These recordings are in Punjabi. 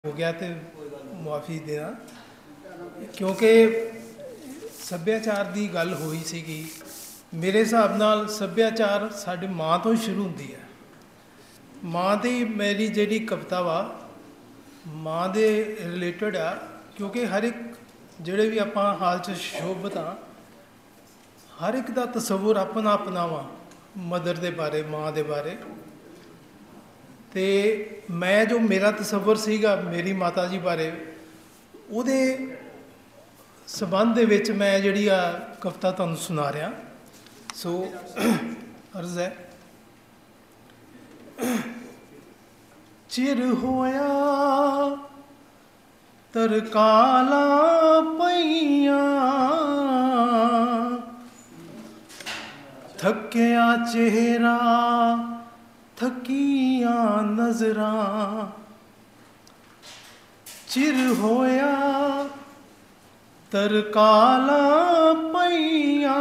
हो गया तो मुआफ़ी देना क्योंकि ਸੱਭਿਆਚਾਰ ਦੀ ਗੱਲ ਹੋਈ ਸੀਗੀ। ਮੇਰੇ ਹਿਸਾਬ ਨਾਲ ਸੱਭਿਆਚਾਰ ਸਾਡੀ ਮਾਂ ਤੋਂ ਸ਼ੁਰੂ ਹੁੰਦੀ ਹੈ। ਮਾਂ ਦੀ ਮੇਰੀ ਜਿਹੜੀ ਕਵਿਤਾ ਵਾ ਮਾਂ ਦੇ ਰਿਲੇਟਡ ਆ, ਕਿਉਂਕਿ ਹਰ ਇੱਕ ਜਿਹੜੇ ਵੀ ਆਪਾਂ ਹਾਲ 'ਚ ਸ਼ੋਭਤ ਹਾਂ, ਹਰ ਇੱਕ ਦਾ ਤਸੱਵੁਰ ਆਪਣਾ ਆਪਣਾ ਵਾ ਮਦਰ ਦੇ ਬਾਰੇ, ਮਾਂ ਦੇ ਬਾਰੇ। ਅਤੇ ਮੈਂ ਜੋ ਮੇਰਾ ਤਸੱਵੁਰ ਸੀਗਾ ਮੇਰੀ ਮਾਤਾ ਜੀ ਬਾਰੇ, ਉਹਦੇ ਸੰਬੰਧ ਦੇ ਵਿੱਚ ਮੈਂ ਜਿਹੜੀ ਆ ਕਵਿਤਾ ਤੁਹਾਨੂੰ ਸੁਣਾ ਰਿਹਾ। ਸੋ ਅਰਜ਼ ਹੈ। ਚਿਰ ਹੋਇਆ ਤਰਕਾਲਾਂ ਪਈਆਂ, ਥੱਕਿਆ ਚਿਹਰਾ ਥੱਕੀਆਂ ਨਜ਼ਰਾਂ। ਚਿਰ ਹੋਇਆ ਤਰਕਾਲਾਂ ਪਈਆਂ,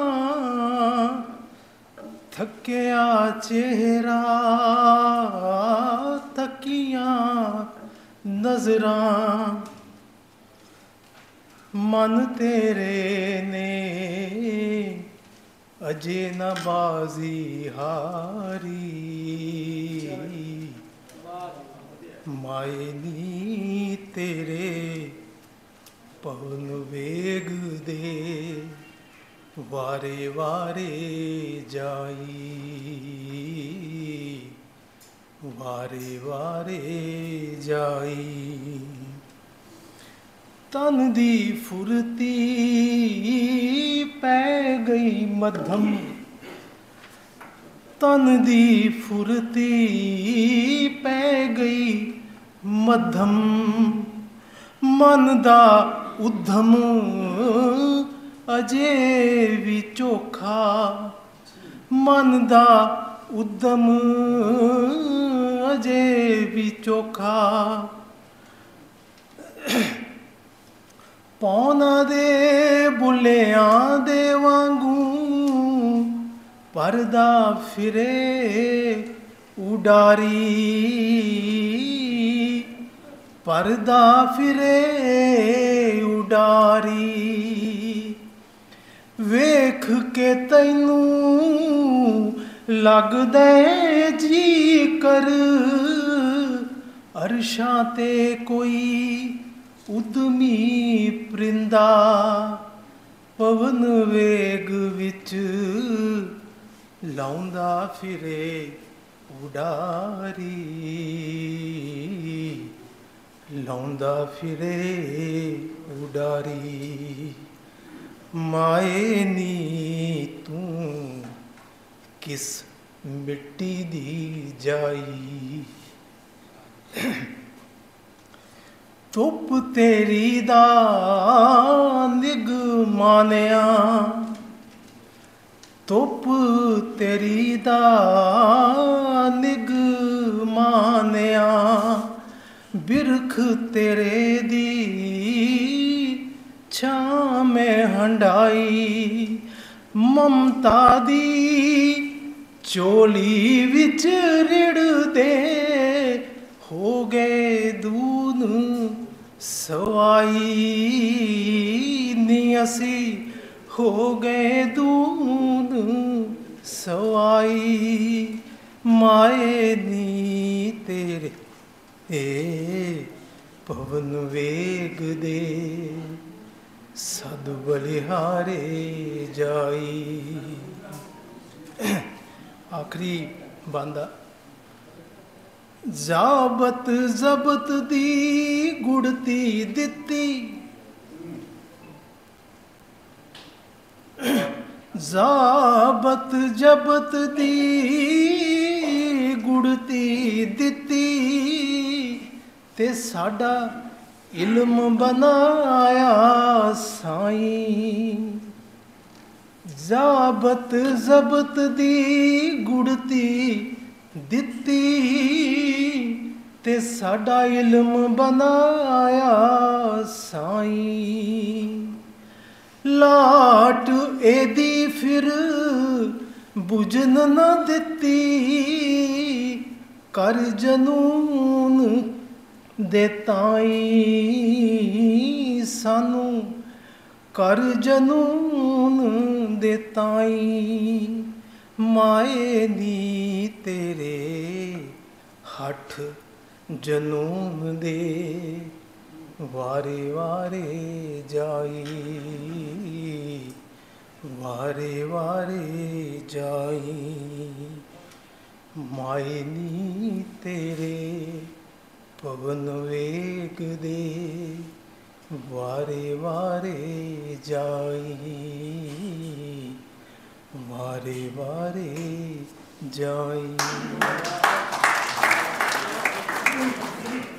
ਥੱਕਿਆ ਚਿਹਰਾ ਥੱਕੀਆਂ ਨਜ਼ਰਾਂ। ਮਨ ਤੇਰੇ ਨੇ ਅਜੇ ਨਾ ਬਾਜ਼ੀ ਹਾਰੀ, ਮਾਏ ਨੀ ਤੇਰੇ ਪਵਨ ਵੇਗਦੇ ਵਾਰੇ ਵਾਰੇ ਜਾਈ, ਵਾਰੇ ਵਾਰੇ ਜਾਈ। ਤਨ ਦੀ ਫੁਰਤੀ ਪੈ ਗਈ ਮੱਧਮ, ਤਨ ਦੀ ਫੁਰਤੀ ਪੈ ਗਈ ਮੱਧਮ। ਮਨ ਦਾ ਉਧਮ ਅਜੇ ਵੀ ਚੋਖਾ, ਮਨ ਦਾ ਉਦਮ ਅਜੇ ਵੀ ਚੋਖਾ। ਪੌਣਾ ਦੇ ਬੁੱਲਿਆਂ ਦੇ ਵਾਂਗੂ ਪਰਦਾ ਫਿਰੇ ਉਡਾਰੀ, ਪਰਦਾ ਫਿਰੇ ਉਡਾਰੀ। ਵੇਖ ਕੇ ਤੈਨੂੰ ਲੱਗਦਾ ਜੀ ਕਰ, ਅਰਸ਼ਾਂ ਤੇ ਕੋਈ ਉਦਮੀ ਪਰਿੰਦਾ, ਪਵਨ ਵੇਗ ਵਿੱਚ ਲਾਉਂਦਾ ਫਿਰੇ ਉਡਾਰੀ, ਲਾਉਂਦਾ ਫਿਰੇ ਉਡਾਰੀ। ਮਾਏ ਨੀ ਤੂੰ ਕਿਸ ਮਿੱਟੀ ਦੀ ਜਾਈ, ਧੁੱਪ ਤੇਰੀ ਦਾ ਨਿਗ ਮਾਨਿਆ, ਧੁੱਪ ਤੇਰੀ ਦਾ ਨਿਗ ਮਾਨਿਆ। ਬਿਰਖ ਤੇਰੇ ਦੀ ਛਾਂ ਮੈਂ ਹੰਡਾਈ, ਮਮਤਾ ਦੀ ਚੋਲੀ ਵਿੱਚ ਰਿੜਦੇ ਹੋ ਗਏ ਦੂਨ ਸਵਾਈ ਨੀ। ਅਸੀਂ ਹੋ ਗਏ ਦੂਨ ਸਵਾਈ, ਮਾਏ ਨੀ ਤੇਰੇ ਏ ਪਵਨ ਵੇਗ ਦੇ ਸਦ ਬਲਿਹਾਰੇ ਜਾਈ। ਆਖਰੀ ਬੰਦਾ। ਜ਼ਾਬਤ ਜ਼ਬਤ ਦੀ ਗੁੜਤੀ ਦਿੱਤੀ, ਜ਼ਾਬਤ ਜ਼ਬਤ ਦੀ ਗੁੜਤੀ ਦਿੱਤੀ, ਤੇ ਸਾਡਾ ਇਲਮ ਬਣਾਇਆ ਸਾਈਂ। ਜ਼ਾਬਤ ਜ਼ਬਤ ਦੀ ਗੁੜਤੀ ਦਿੱਤੀ, ਤੇ ਸਾਡਾ ਇਲਮ ਬਣਾਇਆ ਸਾਈਂ। ਲਾਟ ਇਹਦੀ ਫਿਰ ਬੁਝਨ ਨਾ ਦਿੱਤੀ, ਕਰ ਜਨੂਨ ਦੇ ਤਾਈ ਸਾਨੂੰ ਕਰ ਜਨੂਨ ਦੇ ਤਾਈ ਮਾਏ ਨੀ ਤੇਰੇ ਹੱਠ ਜਨੂਨ ਦੇ ਵਾਰੇ ਵਾਰੇ ਜਾਈ ਵਾਰੇ ਵਾਰੇ ਜਾਈ ਮਾਏ ਨੀ ਤੇਰੇ ਪਵਨ ਵੇਗ ਦੇ ਵਾਰੇ ਵਾਰੇ ਜਾਈ ਵਾਰੇ ਵਾਰੇ ਜਾਈ।